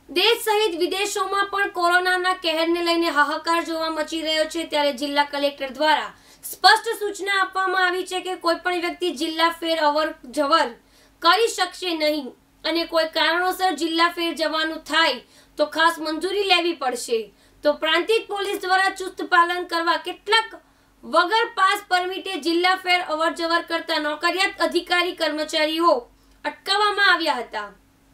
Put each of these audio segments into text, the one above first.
દેશ સહિત વિદેશોમાં પણ કોરોનાના કહેરને લઈને હાહાકાર જોવા મચી રહ્યો છે। ત્યારે જિલ્લા કલેક્ટર દ્વારા સ્પષ્ટ સૂચના આપવામાં આવી છે કે કોઈ પણ વ્યક્તિ જિલ્લા ફેર અવર જવર કરી શકશે નહીં અને કોઈ કારણોસર જિલ્લા ફેર જવાનું થાય તો ખાસ મંજૂરી લેવી પડશે। તો પ્રાંતિજ પોલીસ દ્વારા ચુસ્ત પાલન કરવા કેટલાક વગર પાસ પરમિટે જિલ્લા ફેર અવર જવર કરતા નોકરિયાત અધિકારી કર્મચારીઓ અટકાવવામાં આવ્યા હતા।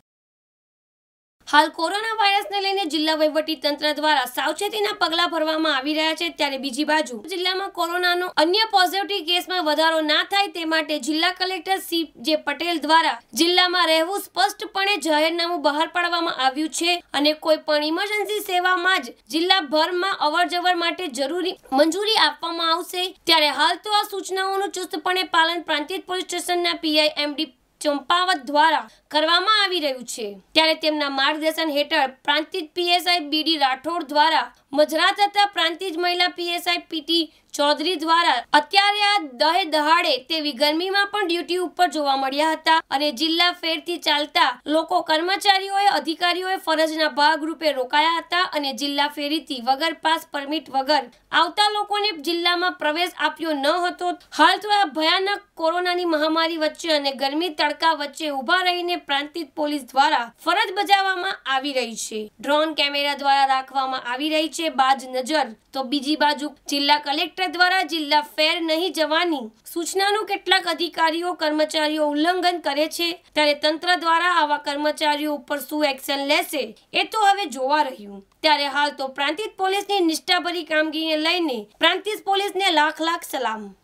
હાલ કોરોના વાયરસને લઈને જિલ્લા વહીવટી તંત્ર દ્વારા સાવચેતીના પગલાં ભરવામાં આવી રહ્યા છે। ત્યારે બીજી બાજુ જિલ્લામાં કોરોનાનો અન્ય પોઝિટિવ કેસમાં વધારો ના થાય તે માટે જિલ્લા કલેક્ટર સી.જે. પટેલ દ્વારા જિલ્લામાં રહેવું સ્પષ્ટપણે જાહેરનામું બહાર પાડવામાં આવ્યું છે અને કોઈ પણ ઇમરજન્સી સેવામાં જ જિલ્લાભરમાં અવરજવર માટે જરૂરી મંજૂરી આપવામાં આવશે। ત્યારે હાલ તો આ સૂચનાઓનું ચુસ્તપણે પાલન પ્રાંતિજ પોલીસ સ્ટેશનના પીઆઈ એમડી ચંપાવત દ્વારા કરવામાં આવી રહ્યું છે। ત્યારે તેમના માર્ગદર્શન હેઠળ પ્રાંતિજ પીએસઆઈ બીડી રાઠોડ દ્વારા મજરા થતા પ્રાંતિજ મહિલા પીએસઆઈ પીટી ચૌધરી દ્વારા અત્યારે આ દહાડે તેવી ગરમીમાં પણ ડ્યુટી ઉપર જોવા મળ્યા હતા અને જિલ્લા ફેરથી ચાલતા લોકો કર્મચારીઓએ અધિકારીઓએ ફરજના ભાગરૂપે રોકાયા હતા અને જિલ્લા ફેરીથી વગર પાસ પરમિટ વગર આવતા લોકોને જિલ્લામાં પ્રવેશ આપ્યો ન હતો। હાલ તો આ ભયાનક કોરોનાની મહામારી વચ્ચે અને ગરમી તડકા વચ્ચે ઊભા રહીને પ્રાંતિજ પોલીસ દ્વારા ફરજ બજાવવામાં આવી રહી છે। ડ્રોન કેમેરા દ્વારા રાખવામાં આવી રહી છે બાજ નજર। તો બીજી બાજુ જિલ્લા કલેક્ટર દ્વારા જિલ્લા ફેર નહીં જવાની સૂચનાનું કેટલાક અધિકારીઓ કર્મચારીઓ ઉલ્લંઘન કરે છે। ત્યારે તંત્ર દ્વારા આવા કર્મચારીઓ ઉપર શું એક્શન લેશે એ તો હવે જોવા રહ્યું। ત્યારે હાલ તો પ્રાંતિજ પોલીસની નિષ્ઠાભરી કામગીરીને લઈને પ્રાંતિજ પોલીસને લાખ સલામ।